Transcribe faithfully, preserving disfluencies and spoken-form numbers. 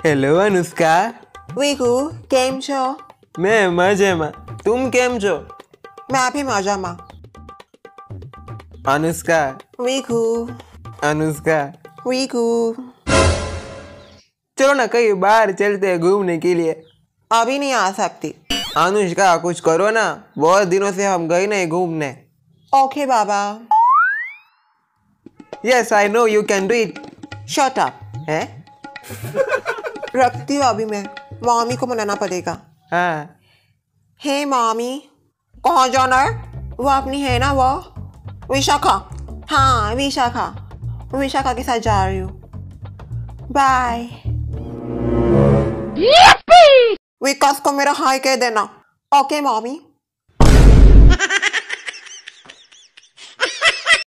Hello Anushka. વીકુ કેમ છો? મેં મજામાં. તુમ કેમ છો? मैं भी मजामा. अनुष्का. वीकू अनुष्का. वीकू चलो ना कहीं बाहर चलते हैं घूमने के लिए. अभी नहीं आ सकती. अनुष्का कुछ करो ना, बहुत दिनों से हम गए नहीं घूमने. ओके बाबा. Yes I know you can do it. Shut up. है? रखती हूँ अभी मैं. मम्मी को मनाना पड़ेगा. हाँ. हे मम्मी, कहाँ जाना है? वो अपनी है ना वो विशाखा. हाँ विशाखा. विशाखा के साथ जा रही हूँ. बाय. विकास को मेरा हाय कह देना. Okay mummy.